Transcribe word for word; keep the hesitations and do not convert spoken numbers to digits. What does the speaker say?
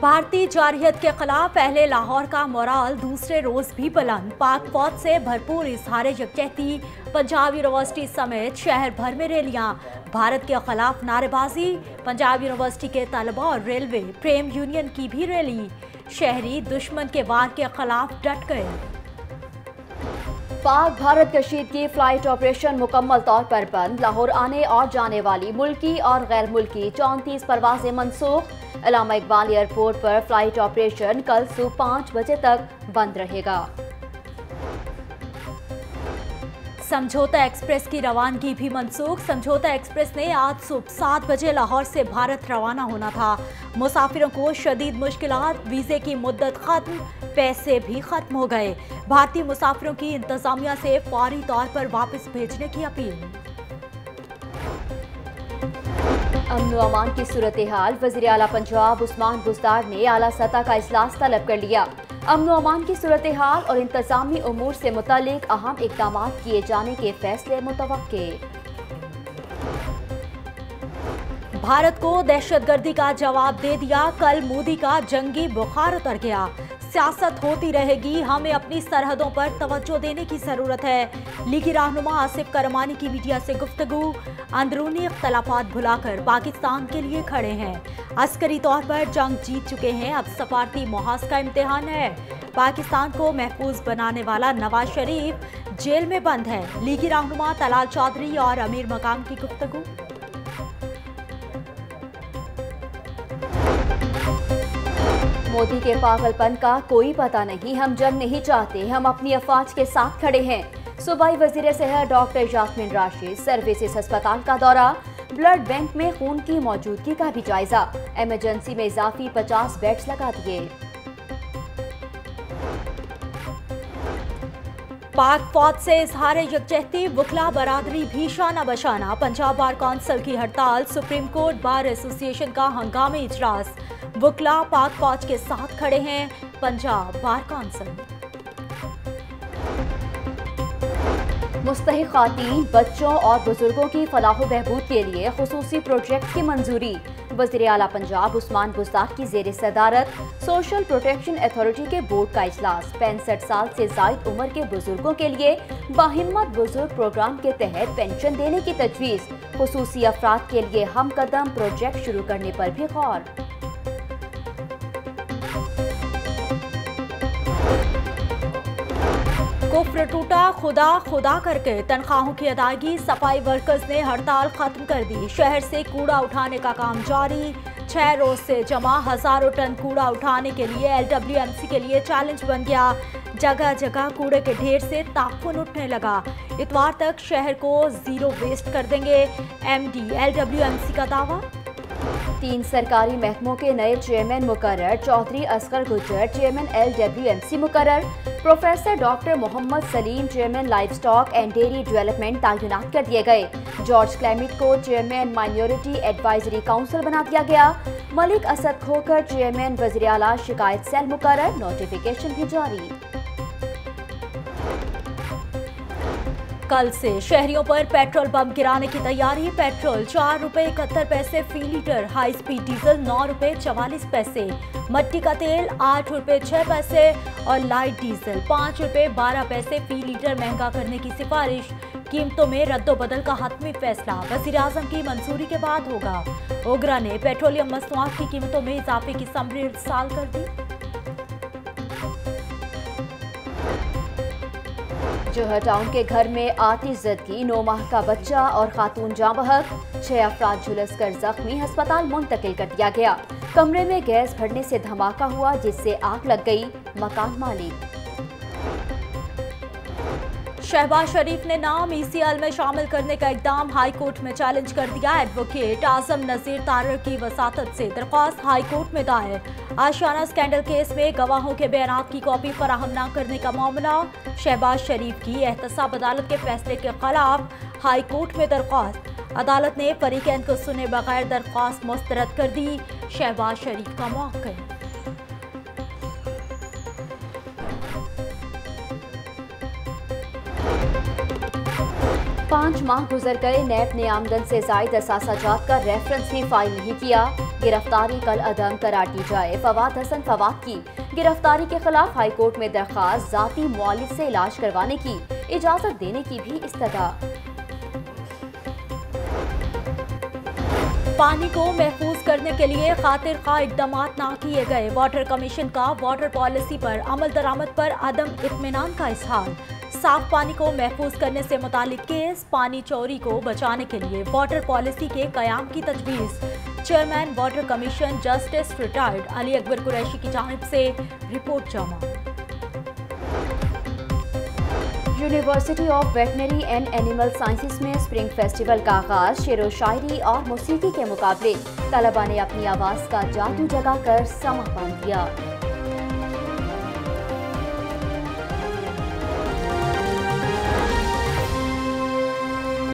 भारतीय जारहियत के खिलाफ पहले लाहौर का मोराल दूसरे रोज भी बुलंद। पाक फौज से भरपूर इजहार यकजहती, पंजाब यूनिवर्सिटी समेत शहर भर में रैलियां। भारत के खिलाफ नारेबाजी, पंजाब यूनिवर्सिटी के तलबा और रेलवे प्रेम यूनियन की भी रैली। शहरी दुश्मन के वार के खिलाफ डट गए। पाक भारत कशीदगी फ्लाइट ऑपरेशन मुकम्मल तौर पर बंद। लाहौर आने और जाने वाली मुल्की और गैर मुल्की चौंतीस परवाजें मनसूख। अल्लामा इकबाल एयरपोर्ट पर फ्लाइट ऑपरेशन कल सुबह पाँच बजे तक बंद रहेगा। समझौता एक्सप्रेस की रवानगी भी मनसूख। समझौता एक्सप्रेस ने आज सुबह सात बजे लाहौर से भारत रवाना होना था। मुसाफिरों को शदीद मुश्किलात, वीजे की मुद्दत खत्म, पैसे भी खत्म हो गए। भारतीय मुसाफिरों की इंतजामिया से फौरी तौर पर वापस भेजने की अपील। अमन व अमान की सूरत हाल, वज़ीर आला पंजाब उस्मान बुज़दार ने आला सतह का इजलास तलब कर लिया। अमन व अमान की सूरत हाल और इंतजामी उमूर से मुतालिक अहम इक़दाम किए जाने के फैसले मुतवक्के। भारत को दहशतगर्दी का जवाब दे दिया, कल मोदी का जंगी बुखार उतर गया। सियासत होती रहेगी, हमें अपनी सरहदों पर तवज्जो देने की जरूरत है। लीगी रहनुमा आसिफ करमानी की मीडिया से गुफ्तगू, अंदरूनी इख्तलाफात भुलाकर पाकिस्तान के लिए खड़े हैं। अस्करी तौर पर जंग जीत चुके हैं, अब सफारती मुहाज का इम्तिहान है। पाकिस्तान को महफूज बनाने वाला नवाज शरीफ जेल में बंद है। लीगी रहनुमा तलाल चौधरी और अमीर मकाम की गुफ्तगू। मोदी के पागलपन का कोई पता नहीं, हम जंग नहीं चाहते, हम अपनी अफवाज के साथ खड़े हैं। सूबाई वजीर सेहत डॉक्टर यास्मीन राशिद सर्विसेज अस्पताल का दौरा, ब्लड बैंक में खून की मौजूदगी का भी जायजा। इमरजेंसी में इजाफी पचास बेड्स लगा दिए। पाक फौज से इजहार यकजहती, वकला बरादरी भी शाना बशाना। पंजाब बार कौंसिल की हड़ताल, सुप्रीम कोर्ट बार एसोसिएशन का हंगामी इजलास। वकला पाक फौज के साथ खड़े हैं। Punjab bar council. मुस्तहिक खातीन, बच्चों और बुजुर्गों की फलाह बहबूद के लिए खुसूसी प्रोजेक्ट की मंजूरी। वज़ीर आला पंजाब उस्मान बुज़दार की ज़ेर सदारत सोशल प्रोटेक्शन अथॉरिटी के बोर्ड का इजलास। पैंसठ साल से जायद उम्र के बुजुर्गों के लिए बाहिम्मत बुजुर्ग प्रोग्राम के तहत पेंशन देने की तजवीज़। खुसूसी अफराद के लिए हम कदम प्रोजेक्ट शुरू करने पर भी गौर। कुफ्र टूटा, खुदा खुदा करके तनख्वाहों की अदायगी। सफाई वर्कर्स ने हड़ताल खत्म कर दी। शहर से कूड़ा उठाने का काम जारी। छह रोज से जमा हजारों टन कूड़ा उठाने के लिए एल डब्ल्यू एम सी के लिए चैलेंज बन गया। जगह जगह कूड़े के ढेर से ताफुन उठने लगा। इतवार तक शहर को जीरो वेस्ट कर देंगे, M D L W M C का दावा। तीन सरकारी महकमों के नए चेयरमैन मुकर्रर, Chaudhry Asghar Gujjar chairman L W M C मुकर्रर, professor doctor Mohammad Saleem chairman life stock and dairy development तैनात कर दिए गए। जॉर्ज क्लेमिट को चेयरमैन माइनॉरिटी एडवाइजरी काउंसिल बना दिया गया। मलिक असद खोकर चेयरमैन वज़ीर आला शिकायत सेल मुकर्रर, नोटिफिकेशन भी जारी। कल से शहरियों पर पेट्रोल बम गिराने की तैयारी। पेट्रोल चार रुपए इकहत्तर पैसे फी लीटर, हाई स्पीड डीजल नौ रुपए चवालीस पैसे, मट्टी का तेल आठ रुपए छह पैसे और लाइट डीजल पाँच रुपए बारह पैसे फी लीटर महंगा करने की सिफारिश। कीमतों में रद्दोबदल का हतमी फैसला वज़ीर आज़म की मंजूरी के बाद होगा। ओगरा ने पेट्रोलियम मसनूआत की कीमतों में इजाफे की समरी इरसाल कर दी। जोहर टाउन के घर में आतिशज़दगी, नौ माह का बच्चा और खातून जाँ बहक, छह अफराद झुलस कर जख्मी, अस्पताल मुंतकिल कर दिया गया। कमरे में गैस भरने से धमाका हुआ जिससे आग लग गई, मकान मालिक। शहबाज शरीफ ने नाम ई सी एल में शामिल करने का इकदाम हाई कोर्ट में चैलेंज कर दिया। एडवोकेट आजम नजीर तारर की वसातत से दरख्वास्त हाई कोर्ट में दायर। आशियाना स्कैंडल केस में गवाहों के बयानात की कॉपी फराहम न करने का मामला। शहबाज शरीफ की एहतसाब अदालत के फैसले के खिलाफ हाई कोर्ट में दरख्वास्त। अदालत ने फरीकैन को सुने बगैर दरख्वास्त मुस्तरद कर दी। शहबाज शरीफ का मौक़िफ़। पाँच माह गुजर गए, नैब ने आमदन से जायद असासाजात का रेफरेंस भी फाइल नहीं किया। गिरफ्तारी कल अदम करार दी जाए। फवाद हसन फवाद की गिरफ्तारी के खिलाफ हाईकोर्ट में दरखास्त, जाती मुआलिज से इलाज करवाने की इजाजत देने की भी इस्तदा। पानी को महफूज करने के लिए खातिर खा इकदाम ना किए गए। वाटर कमीशन का वाटर पॉलिसी पर अमल दरामद पर अदम इत्मीनान का इजहार। साफ पानी को महफूज करने से मुतालिक केस, पानी चोरी को बचाने के लिए वाटर पॉलिसी के कयाम की तजवीज़। Chairman water commission justice retired Ali Akbar Qureshi की जानिब से रिपोर्ट जमा। University of veterinary and animal sciences में स्प्रिंग फेस्टिवल का आगाज। शेरो शायरी और मौसीकी के मुकाबले, तलबा ने अपनी आवाज़ का जादू जगा कर समा बांध दिया।